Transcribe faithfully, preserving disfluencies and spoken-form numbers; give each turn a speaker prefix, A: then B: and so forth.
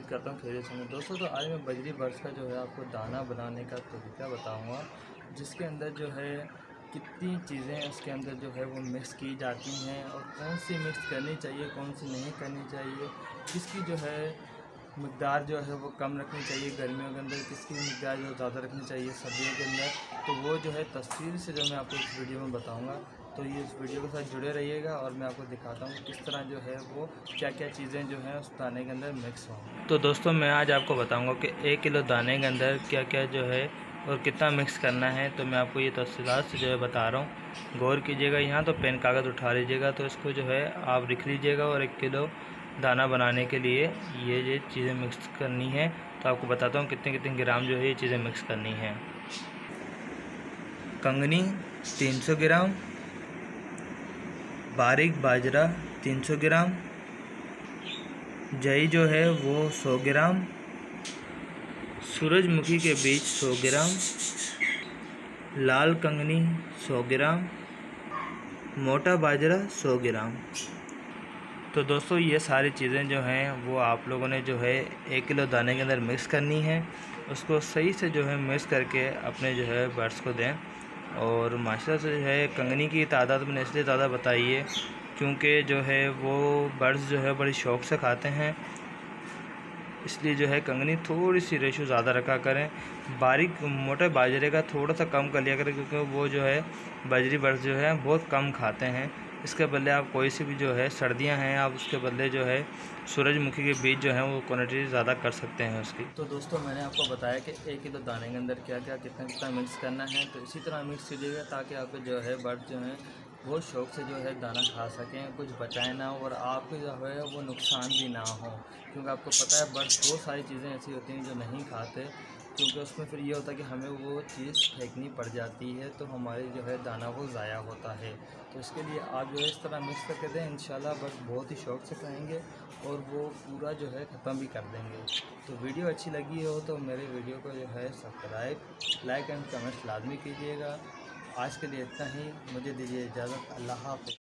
A: करता हूँ खैरियत से हूँ दोस्तों। तो आज मैं बजरी बर्ड्स का जो है आपको दाना बनाने का तरीका बताऊँगा, जिसके अंदर जो है कितनी चीज़ें उसके अंदर जो है वो मिक्स की जाती हैं और कौन सी मिक्स करनी चाहिए, कौन सी नहीं करनी चाहिए, किसकी जो है मकदार जो है वो कम रखनी चाहिए गर्मियों के अंदर, किसकी मकदार जो ज़्यादा रखनी चाहिए सर्दियों के अंदर। तो वो जो है तफसील से जो मैं आपको इस वीडियो में बताऊंगा। तो ये इस वीडियो के साथ जुड़े रहिएगा और मैं आपको दिखाता हूँ किस तरह जो है वो क्या क्या चीज़ें जो हैं उस दाने के अंदर मिक्स हों। तो दोस्तों मैं आज आपको बताऊँगा कि एक किलो दाने के अंदर क्या क्या जो है और कितना मिक्स करना है। तो मैं आपको ये तफसीलात से जो है बता रहा हूँ, गौर कीजिएगा। यहाँ तो पेन कागज़ उठा लीजिएगा, तो इसको जो है आप लिख लीजिएगा और एक किलो दाना बनाने के लिए ये ये चीज़ें मिक्स करनी है। तो आपको बताता हूँ कितने कितने ग्राम जो है ये चीज़ें मिक्स करनी है। कंगनी तीन सौ ग्राम, बारीक बाजरा तीन सौ ग्राम, जई जो है वो सौ ग्राम, सूरजमुखी के बीज सौ ग्राम, लाल कंगनी सौ ग्राम, मोटा बाजरा सौ ग्राम। तो दोस्तों ये सारी चीज़ें जो हैं वो आप लोगों ने जो है एक किलो दाने के अंदर मिक्स करनी है। उसको सही से जो है मिक्स करके अपने जो है बर्ड्स को दें। और माशाल्लाह से जो है कंगनी की तादाद मैंने इसलिए ज़्यादा बताई है क्योंकि जो है वो बर्ड्स जो है बड़ी शौक़ से खाते हैं, इसलिए जो है कंगनी थोड़ी सी रेशो ज़्यादा रखा करें। बारीक मोटे बाजरे का थोड़ा सा कम कर लिया करें क्योंकि वो जो है बजरी बर्ड्स जो है बहुत कम खाते हैं। इसके बदले आप कोई सी भी जो है सर्दियां हैं आप उसके बदले जो है सूरजमुखी के बीज जो है वो क्वांटिटी ज़्यादा कर सकते हैं उसकी। तो दोस्तों मैंने आपको बताया कि एक किलो दाने के अंदर क्या क्या कितना कितना मिक्स करना है। तो इसी तरह मिक्स कीजिएगा ताकि आपके जो है बर्ड जो हैं बहुत शौक़ से जो है दाना खा सकें, कुछ बचाए ना हो और आपको जो है वो नुकसान भी ना हो। क्योंकि आपको पता है बर्ड्स बहुत सारी चीज़ें ऐसी होती हैं जो नहीं खाते, क्योंकि उसमें फिर ये होता है कि हमें वो चीज़ फेंकनी पड़ जाती है, तो हमारी जो है दाना वो ज़ाया होता है। तो इसके लिए आप जो है इस तरह मिक्स करके दें, इंशाल्लाह बर्ड्स बहुत ही शौक़ से खाएंगे और वो पूरा जो है ख़त्म भी कर देंगे। तो वीडियो अच्छी लगी हो तो मेरे वीडियो को जो है सब्सक्राइब, लाइक एंड कमेंट्स लाजमी कीजिएगा। आज के लिए इतना ही, मुझे दीजिए इजाज़त। अल्लाह हाफ़िज़।